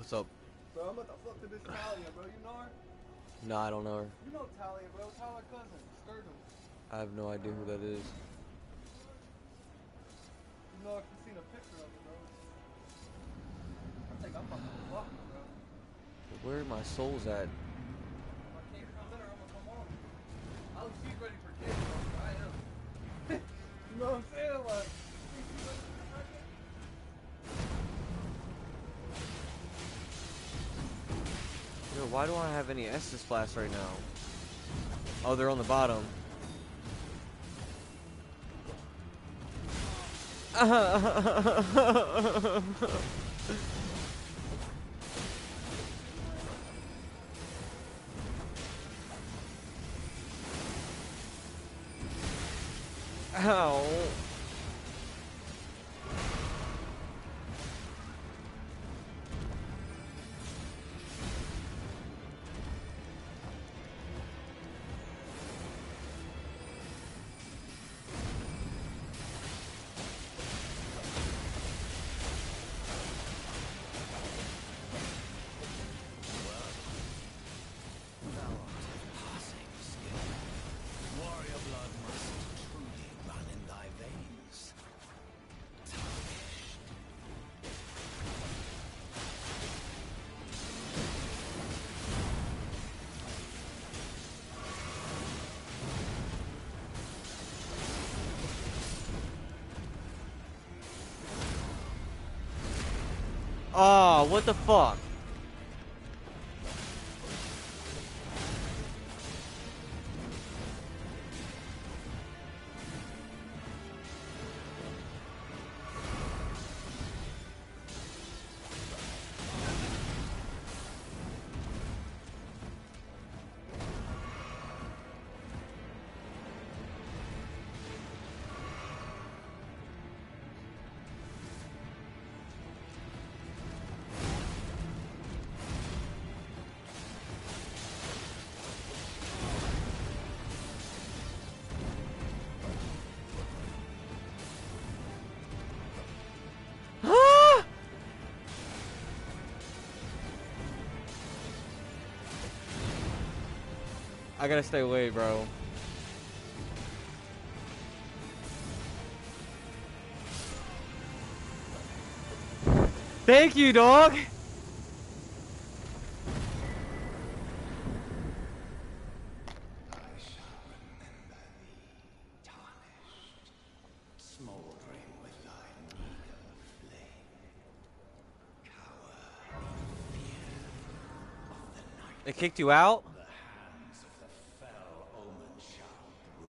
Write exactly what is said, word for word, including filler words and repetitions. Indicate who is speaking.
Speaker 1: What's up?
Speaker 2: Bro, I'm about to fuck to this Talia, bro. You know her?
Speaker 1: No, I don't know her.
Speaker 2: You know Talia, bro. Talia cousin. Sturgeon.
Speaker 1: I have no idea who that is.
Speaker 2: You know if you seen a picture of her, bro. I think I'm about to fuck her, bro.
Speaker 1: Where are my souls at?
Speaker 2: If I can't come in her, I'm gonna come on. I was she's ready for kids, bro. I am. You know what I'm saying? Like, think she's ready for pregnant?
Speaker 1: Yo, why don't I have any Estus flasks right now? Oh, they're on the bottom. Ow. Oh, what the fuck? I gotta stay away, bro. Thank you, dog. They kicked you out?